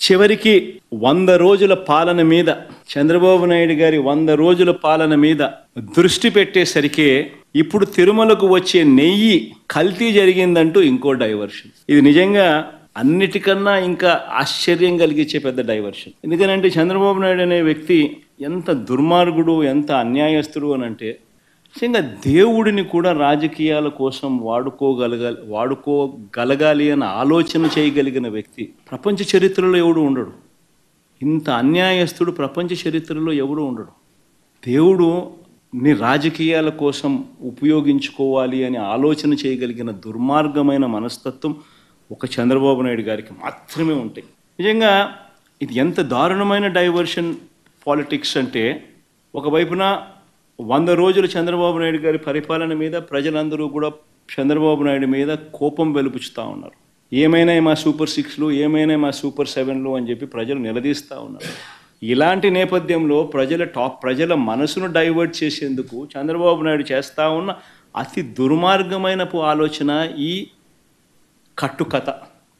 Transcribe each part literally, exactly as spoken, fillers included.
చివరికి వంద రోజుల పాలన మీద, చంద్రబాబు నాయుడు గారి వంద రోజుల పాలన మీద దృష్టి పెట్టేసరికి ఇప్పుడు తిరుమలకు వచ్చే నెయ్యి కల్తీ జరిగిందంటూ ఇంకో డైవర్షన్. ఇది నిజంగా అన్నిటికన్నా ఇంకా ఆశ్చర్యం కలిగించే పెద్ద డైవర్షన్. ఎందుకనంటే చంద్రబాబు నాయుడు అనే వ్యక్తి ఎంత దుర్మార్గుడు, ఎంత అన్యాయస్తుడు అని అంటే, నిజంగా దేవుడిని కూడా రాజకీయాల కోసం వాడుకోగలగ వాడుకోగలగాలి అన్న ఆలోచన చేయగలిగిన వ్యక్తి ప్రపంచ చరిత్రలో ఎవడు ఉండడు. ఇంత అన్యాయస్తుడు ప్రపంచ చరిత్రలో ఎవడు ఉండడు. దేవుడు ని రాజకీయాల కోసం ఉపయోగించుకోవాలి అని ఆలోచన చేయగలిగిన దుర్మార్గమైన మనస్తత్వం ఒక చంద్రబాబు నాయుడు గారికి మాత్రమే ఉంటాయి. నిజంగా ఇది ఎంత దారుణమైన డైవర్షన్ పాలిటిక్స్ అంటే, ఒకవైపున వంద రోజుల చంద్రబాబు నాయుడు గారి పరిపాలన మీద ప్రజలందరూ కూడా చంద్రబాబు నాయుడు మీద కోపం వెలుపుచుతూ ఉన్నారు. ఏమైనా మా సూపర్ సిక్స్లు, ఏమైనా మా సూపర్ సెవెన్లు అని చెప్పి ప్రజలు నిలదీస్తూ ఉన్నారు. ఇలాంటి నేపథ్యంలో ప్రజల టాప్ ప్రజల మనసును డైవర్ట్ చేసేందుకు చంద్రబాబు నాయుడు చేస్తూ ఉన్న అతి దుర్మార్గమైన ఆలోచన ఈ కట్టుకథ.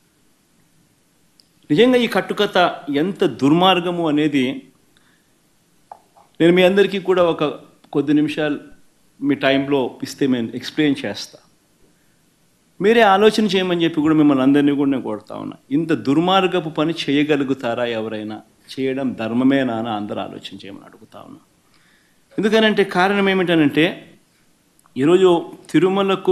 నిజంగా ఈ కట్టుకథ ఎంత దుర్మార్గము అనేది నేను మీ అందరికీ కూడా ఒక కొద్ది నిమిషాలు మీ టైంలో ఇస్తే నేను ఎక్స్ప్లెయిన్ చేస్తా. మీరే ఆలోచన చేయమని చెప్పి కూడా మిమ్మల్ని అందరినీ కూడా నేను కొడతా ఉన్నా. ఇంత దుర్మార్గపు పని చేయగలుగుతారా ఎవరైనా? చేయడం ధర్మమేనా అని అందరూ ఆలోచన చేయమని అడుగుతా ఉన్నా. ఎందుకనంటే కారణం ఏమిటనంటే, ఈరోజు తిరుమలకు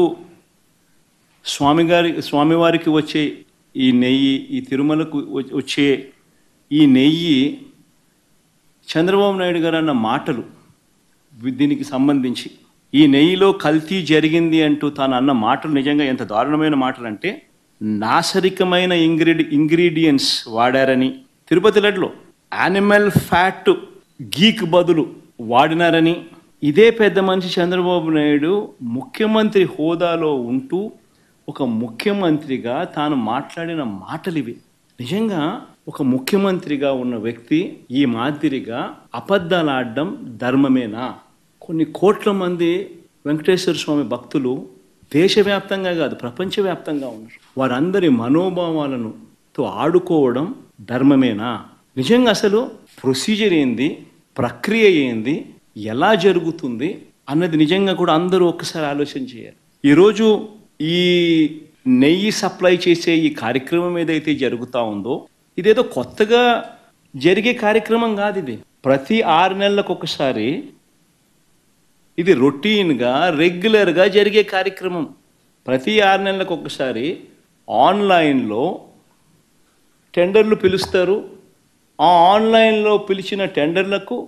స్వామిగారి స్వామివారికి వచ్చే ఈ నెయ్యి, ఈ తిరుమలకు వచ్చే ఈ నెయ్యి చంద్రబాబు నాయుడు గారు అన్న మాటలు, దీనికి సంబంధించి ఈ నెయ్యిలో కల్తీ జరిగింది అంటూ తాను అన్న మాటలు నిజంగా ఎంత దారుణమైన మాటలు అంటే, నాసరికమైన ఇంగ్రీడి ఇంగ్రీడియంట్స్ వాడారని, తిరుపతి లడ్డులో యానిమల్ ఫ్యాట్ గీక్ బదులు వాడినారని, ఇదే పెద్ద మనిషి చంద్రబాబు నాయుడు ముఖ్యమంత్రి హోదాలో ఉంటూ ఒక ముఖ్యమంత్రిగా తాను మాట్లాడిన మాటలు ఇవి. నిజంగా ఒక ముఖ్యమంత్రిగా ఉన్న వ్యక్తి ఈ మాదిరిగా అబద్ధాలు ఆడడం ధర్మమేనా? కొన్ని కోట్ల మంది వెంకటేశ్వర స్వామి భక్తులు దేశవ్యాప్తంగా కాదు ప్రపంచవ్యాప్తంగా ఉన్నారు. వారందరి మనోభావాలను తో ఆడుకోవడం ధర్మమేనా? నిజంగా అసలు ప్రొసీజర్ ఏంది, ప్రక్రియ ఏంది, ఎలా జరుగుతుంది అన్నది నిజంగా కూడా అందరూ ఒక్కసారి ఆలోచన చేయాలి. ఈరోజు ఈ నెయ్యి సప్లై చేసే ఈ కార్యక్రమం ఏదైతే జరుగుతూ ఉందో, ఇదేదో కొత్తగా జరిగే కార్యక్రమం కాదు. ఇది ప్రతి ఆరు నెలలకు ఒకసారి ఇది రొటీన్గా రెగ్యులర్గా జరిగే కార్యక్రమం. ప్రతి ఆరు నెలలకు ఒకసారి ఆన్లైన్లో టెండర్లు పిలుస్తారు. ఆ ఆన్లైన్లో పిలిచిన టెండర్లకు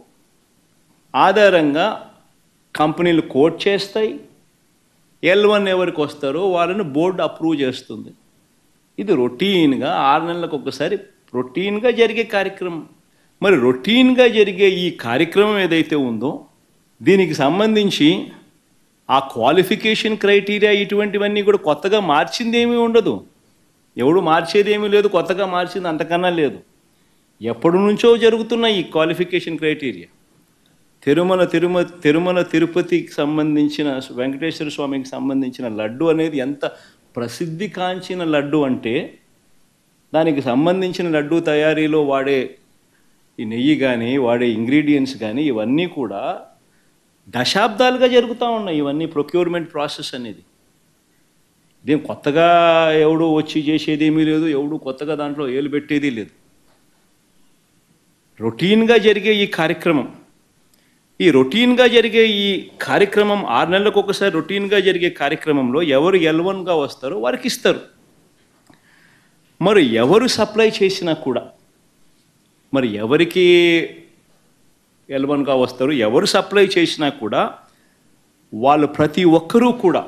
ఆధారంగా కంపెనీలు కోట్ చేస్తాయి. ఎల్ వన్ ఎవరికి వస్తారో వాళ్ళని బోర్డు అప్రూవ్ చేస్తుంది. ఇది రొటీన్గా ఆరు నెలలకు ఒకసారి రొటీన్గా జరిగే కార్యక్రమం. మరి రొటీన్గా జరిగే ఈ కార్యక్రమం ఏదైతే ఉందో, దీనికి సంబంధించి ఆ క్వాలిఫికేషన్ క్రైటీరియా ఇటువంటివన్నీ కూడా కొత్తగా మార్చింది ఏమీ ఉండదు. ఎవడు మార్చేది ఏమీ లేదు, కొత్తగా మార్చింది అంతకన్నా లేదు. ఎప్పటి నుంచో జరుగుతున్న ఈ క్వాలిఫికేషన్ క్రైటీరియా, తిరుమల తిరుమ తిరుమల తిరుపతికి సంబంధించిన వెంకటేశ్వర స్వామికి సంబంధించిన లడ్డు అనేది ఎంత ప్రసిద్ధి కాంచిన లడ్డు అంటే, దానికి సంబంధించిన లడ్డు తయారీలో వాడే ఈ నెయ్యి కానీ వాడే ఇంగ్రీడియంట్స్ కానీ ఇవన్నీ కూడా దశాబ్దాలుగా జరుగుతూ ఉన్నాయి. ఇవన్నీ ప్రొక్యూర్మెంట్ ప్రాసెస్ అనేది ఇదేం కొత్తగా ఎవడు వచ్చి చేసేది ఏమీ లేదు, ఎవడు కొత్తగా దాంట్లో ఏలు పెట్టేది లేదు. రొటీన్గా జరిగే ఈ కార్యక్రమం ఈ రొటీన్గా జరిగే ఈ కార్యక్రమం ఆరు నెలలకు ఒకసారి రొటీన్గా జరిగే కార్యక్రమంలో ఎవరు ఎల్ వన్గా వస్తారో వారికి ఇస్తారు. మరి ఎవరు సప్లై చేసినా కూడా, మరి ఎవరికి ఎల్ వన్గా వస్తారు, ఎవరు సప్లై చేసినా కూడా వాళ్ళు ప్రతి ఒక్కరూ కూడా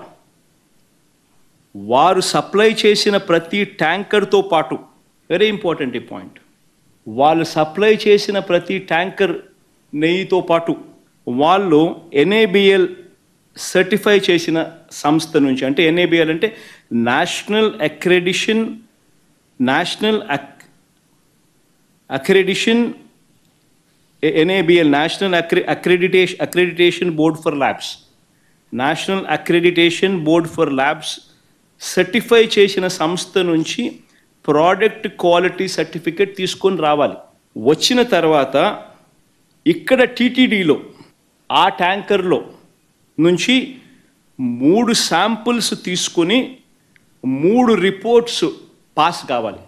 వారు సప్లై చేసిన ప్రతి ట్యాంకర్తో పాటు, వెరీ ఇంపార్టెంట్ ఈ పాయింట్, వాళ్ళు సప్లై చేసిన ప్రతి ట్యాంకర్ నెయ్యితో పాటు వాళ్ళు ఎన్ఏబిఎల్ సర్టిఫై చేసిన సంస్థ నుంచి, అంటే ఎన్ఏబిఎల్ అంటే national accreditation national accreditation NABL national అక్రి accreditation accreditation board for labs national accreditation board for labs certify చేసిన సంస్థ నుంచి ప్రోడక్ట్ క్వాలిటీ సర్టిఫికేట్ తీసుకొని రావాలి. వచ్చిన తర్వాత ఇక్కడ టీటీడీలో ఆ ట్యాంకర్లో నుంచి మూడు శాంపుల్స్ తీసుకొని మూడు రిపోర్ట్స్ పాస్ కావాలి.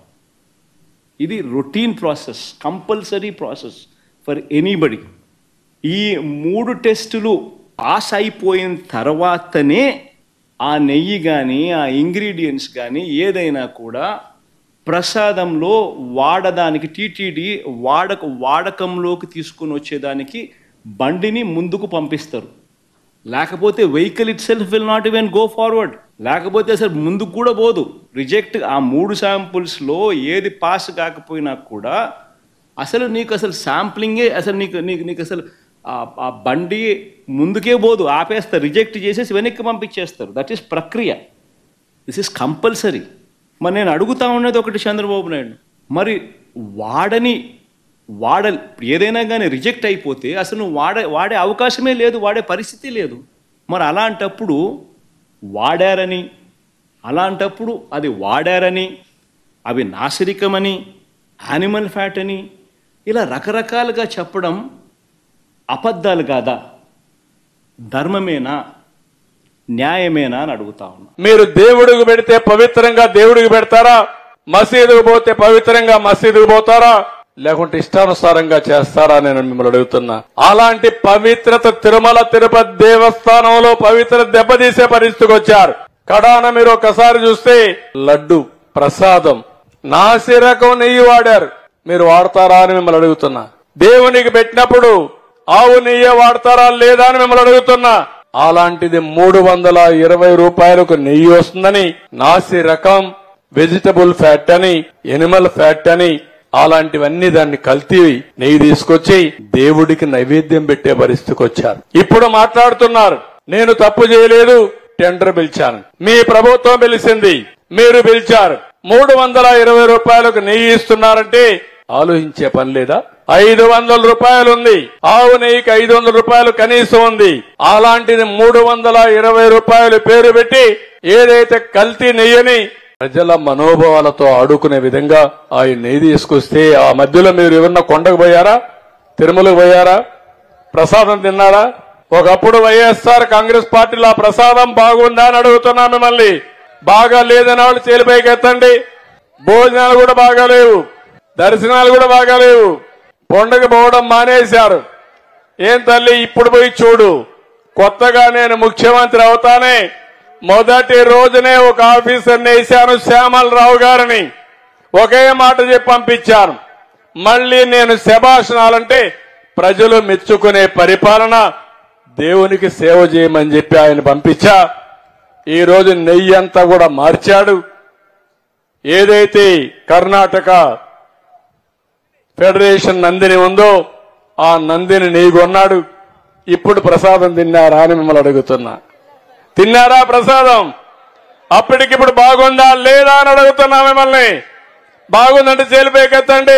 ఇది routine process, compulsory process for anybody. ఈ మూడు టెస్టులు పాస్ అయిపోయిన తర్వాతనే ఆ నెయ్యి కానీ ఆ ఇంగ్రీడియంట్స్ కానీ ఏదైనా కూడా ప్రసాదంలో వాడడానికి టీటీడీ వాడక వాడకంలోకి తీసుకుని వచ్చేదానికి బండిని ముందుకు పంపిస్తారు. లేకపోతే vehicle itself will not even go forward. లేకపోతే అసలు ముందుకు కూడా పోదు. రిజెక్ట్ ఆ మూడు శాంపుల్స్లో ఏది పాస్ కాకపోయినా కూడా అసలు నీకు అసలు శాంప్లింగే అసలు నీకు నీకు నీకు అసలు ఆ బండి ముందుకే పోదు, ఆపేస్తారు, రిజెక్ట్ చేసేసి వెనక్కి పంపించేస్తారు. దట్ ఈస్ ప్రక్రియ. This is compulsory. మరి నేను అడుగుతా ఉన్నది ఒకటి చంద్రబాబు నాయుడు, మరి వాడని వాడ ఏదైనా కానీ రిజెక్ట్ అయిపోతే అసలు నువ్వు వాడే వాడే అవకాశమే లేదు, వాడే పరిస్థితి లేదు. మరి అలాంటప్పుడు వాడారని అలాంటప్పుడు అది వాడారని అవి నాసిరికమని యానిమల్ ఫ్యాట్ అని ఇలా రకరకాలుగా చెప్పడం అబద్ధాలు కాదా? ధర్మమేనా, న్యాయమేనా అని అడుగుతా ఉన్నా. మీరు దేవుడికి పెడితే పవిత్రంగా దేవుడికి పెడతారా? మసీదుకు పోతే పవిత్రంగా మసీదుకు పోతారా? లేకుంటే ఇష్టానుసారంగా చేస్తారా? నేను మిమ్మల్ని అడుగుతున్నా. అలాంటి పవిత్రత తిరుమల తిరుపతి దేవస్థానంలో పవిత్రత దెబ్బతీసే పరిస్థితికి వచ్చారు. కడాన మీరు ఒకసారి చూస్తే లడ్డు ప్రసాదం నాసిరకం నెయ్యి వాడారు. మీరు వాడతారా అని మిమ్మల్ని అడుగుతున్నా. దేవునికి పెట్టినప్పుడు ఆవు నెయ్యి వాడతారా లేదా అని మిమ్మల్ని అడుగుతున్నా. అలాంటిది మూడు వందల ఇరవై రూపాయలకు నెయ్యి వస్తుందని నాసి రకం వెజిటబుల్ ఫ్యాట్ అని ఎనిమల్ ఫ్యాట్ అని అలాంటివన్నీ దాన్ని కల్తీ నెయ్యి తీసుకొచ్చి దేవుడికి నైవేద్యం పెట్టే పరిస్థితికి వచ్చారు. ఇప్పుడు మాట్లాడుతున్నారు నేను తప్పు చేయలేదు, టెండర్ పిలిచాను. మీ ప్రభుత్వం పిలిచింది, మీరు పిలిచారు. మూడు వందల ఇరవై రూపాయలకు నెయ్యి ఇస్తున్నారంటే ఆలోచించే పని లేదా? ఐదు వందల రూపాయలు ఉంది, ఆవు నెయ్యికి ఐదు వందల రూపాయలు కనీసం ఉంది. అలాంటిది మూడు వందల ఇరవై రూపాయలు పేరు పెట్టి ఏదైతే కల్తీ నెయ్యని ప్రజల మనోభావాలతో ఆడుకునే విధంగా ఆయన నెయ్యి తీసుకొస్తే ఆ మధ్యలో మీరు ఎవరన్నా కొండకు పోయారా? తిరుమలకు పోయారా? ప్రసాదం తిన్నారా? ఒకప్పుడు వైఎస్ఆర్ కాంగ్రెస్ పార్టీలో ఆ ప్రసాదం బాగుందా అని అడుగుతున్నా మిమ్మల్ని. బాగా లేదని వాళ్ళు చేలిపైకి ఎత్తండి. భోజనాలు కూడా బాగాలేవు, దర్శనాలు కూడా బాగాలేవు, కొండకు పోవడం మానేశారు. ఏం తల్లి ఇప్పుడు పోయి చూడు. కొత్తగా నేను ముఖ్యమంత్రి అవుతానే మొదటి రోజునే ఒక ఆఫీసర్ని వేశాను, శ్యామలరావు గారిని. ఒకే మాట చెప్పి పంపించాను. మళ్లీ నేను శభాషణాలంటే ప్రజలు మెచ్చుకునే పరిపాలన, దేవునికి సేవ చేయమని చెప్పి ఆయన పంపించా. ఈ రోజు నెయ్యి అంతా కూడా మార్చాడు. ఏదైతే కర్ణాటక ఫెడరేషన్ నందిని ఉందో ఆ నందిని నెయ్యి కొన్నాడు. ఇప్పుడు ప్రసాదం తిన్నారా అని మిమ్మల్ని అడుగుతున్నా. తిన్నారా ప్రసాదం? అప్పటికిప్పుడు బాగుందా లేదా అని అడుగుతున్నా మిమ్మల్ని. బాగుందంటే చేలిపైకెత్తండి.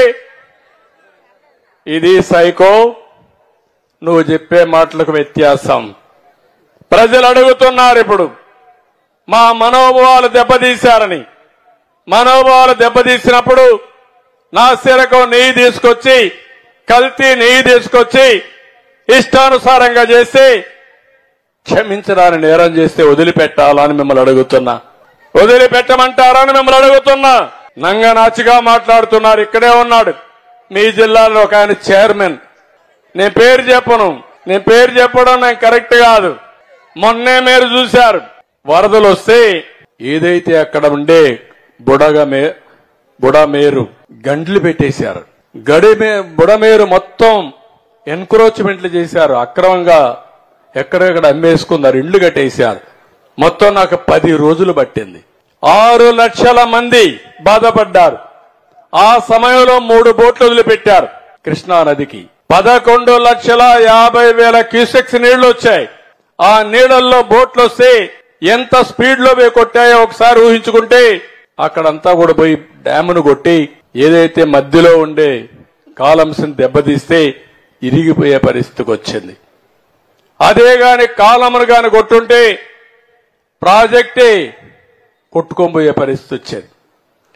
ఇది సైకో, నువ్వు చెప్పే మాటలకు వ్యత్యాసం. ప్రజలు అడుగుతున్నారు ఇప్పుడు మా మనోభావాలు దెబ్బతీశారని. మనోభావాలు దెబ్బతీసినప్పుడు నాసిరకం నెయ్యి తీసుకొచ్చి కల్తీ నెయ్యి తీసుకొచ్చి ఇష్టానుసారంగా చేసి క్షమించడాన్ని నేరం చేస్తే వదిలిపెట్టాలని మిమ్మల్ని అడుగుతున్నా. వదిలిపెట్టమంటారని మిమ్మల్ని అడుగుతున్నా. నంగనాచిగా మాట్లాడుతున్నారు. ఇక్కడే ఉన్నాడు మీ జిల్లాలో ఒక ఆయన చైర్మన్. నేను పేరు చెప్పను, నేను పేరు చెప్పడం నేను కరెక్ట్ కాదు. మొన్నే మీరు చూశారు వరదలు వస్తే ఏదైతే అక్కడ ఉండే బుడగమే బుడమేరు గండ్లు పెట్టేశారు. గడిమే బుడమేరు మొత్తం ఎన్క్రోచ్మెంట్లు చేశారు. అక్రమంగా ఎక్కడెక్కడ అమ్మేసుకున్నారు, ఇళ్లు కట్టేశారు. మొత్తం నాకు పది రోజులు పట్టింది. ఆరు లక్షల మంది బాధపడ్డారు. ఆ సమయంలో మూడు బోట్లు వదిలిపెట్టారు కృష్ణా నదికి. పదకొండు లక్షల యాభై వేల క్యూసెక్స్ నీళ్లు వచ్చాయి. ఆ నీళ్లలో బోట్లు వస్తే ఎంత స్పీడ్ లో పోయి కొట్టాయో ఒకసారి ఊహించుకుంటే అక్కడంతా కూడా పోయి డ్యామును కొట్టి ఏదైతే మధ్యలో ఉండే కాలమ్స్ దెబ్బతీస్తే ఇరిగిపోయే పరిస్థితికి వచ్చింది. అదే గాని కాలమును గాని కొట్టుంటే ప్రాజెక్టే కొట్టుకోబోయే పరిస్థితి వచ్చేది.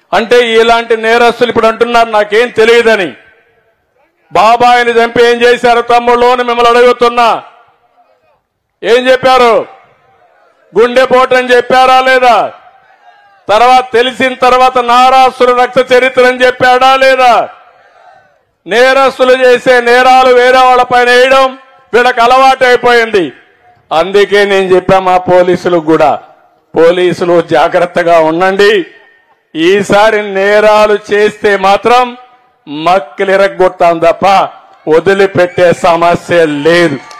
అంటే ఇలాంటి నేరస్తులు ఇప్పుడు అంటున్నారు నాకేం తెలియదని. బాబాయిని చంపి ఏం చేశారు తమ్ముళ్ళు అని మిమ్మల్ని అడుగుతున్నా. ఏం చెప్పారు? గుండెపోటని చెప్పారా లేదా? తర్వాత తెలిసిన తర్వాత నారాసురు రక్త చరిత్ర అని చెప్పాడా లేదా? నేరస్తులు చేసే నేరాలు వేరే వాళ్ళ పైన వేయడం వీళ్ళకి అలవాటు అయిపోయింది. అందుకే నేను చెప్పా మా పోలీసులకు కూడా, పోలీసులు జాగ్రత్తగా ఉండండి. ఈసారి నేరాలు చేస్తే మాత్రం మక్కలు ఇరగొట్టాం తప్ప వదిలిపెట్టే సమస్య లేదు.